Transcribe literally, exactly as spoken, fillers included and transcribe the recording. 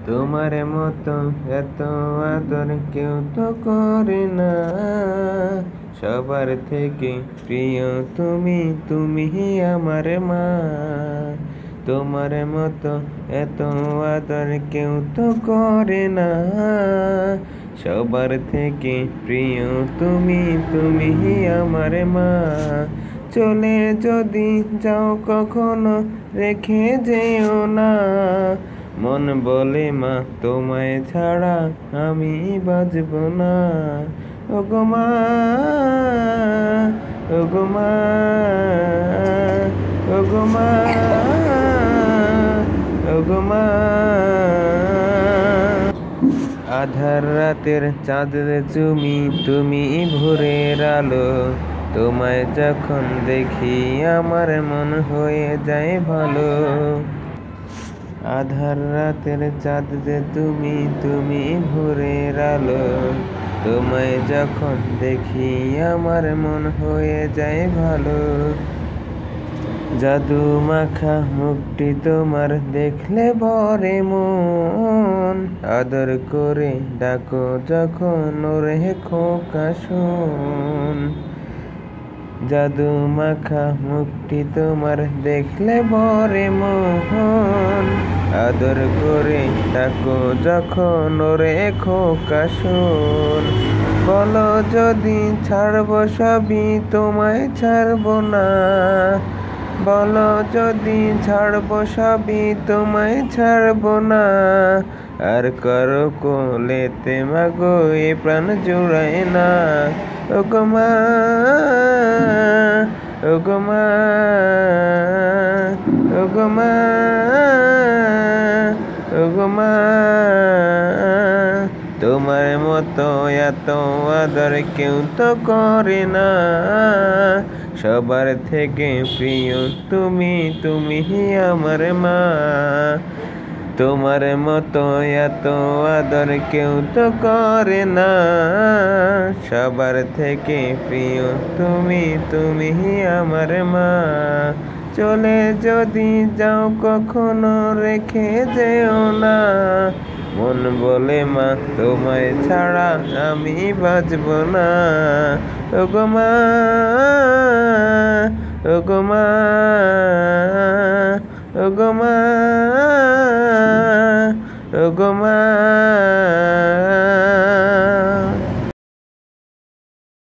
তোমার মতো এত আদর কেউ তো করে না। সবার থেকে প্রিয় তুমি, তুমি আমার মা। তোমার মতো এত আদর কেউ তো করে না। সবার থেকে প্রিয় তুমি, তুমি আমার মা। চলে যদি যাও কখনো রেখে যেও না। মন বলে মা তোমায় ছাড়া আমি বাঁচব না। ওগো মা, ওগো মা, ওগো মা, ওগো মা। আধার রাতের চাঁদের তুমি, তুমি ভোরের আলো। তোমায় যখন দেখি আমার মন হয়ে যায় ভালো। আধার রাতের চাঁদ যে তুমি, তুমি ভোরের আলো। তোমায় যখন দেখি আমার মন হয়ে যায় ভালো। জাদু মাখা মুখটি তোমার দেখলে ভরে মন। আদর করে ডাকো যখন ওরে খোকা শোন। জাদু মাখা মুখটি তোমার দেখলে ভরে মন। আদর করে ডাকো যখন ওরে খোকা শোন। বলো যদি ছাড়বো সবই তোমায় ছাড়বো না। বলো যদি ছাড়বো সবই তোমায় ছাড়বো না। আর কারো কোলেতে মাগো এ প্রাণ জুড়ায় না। ওগো মা, ওগো মা, ওগো মা, ওগো মা। তোমার মতো এত আদর কেউ তো করে না। সবার থেকে প্রিয় তুমি, তুমি আমার মা। তোমার মতো এত আদর কেউ তো করে না। সবার থেকে প্রিয় তুমি, তুমি আমার মা। চলে যদি যাও কখনো রেখে যেও না। মন বলে মা তোমায় ছাড়া আমি বাঁচব না। ওগো মা, ওগো মা, ওগো মা, ওগো মা।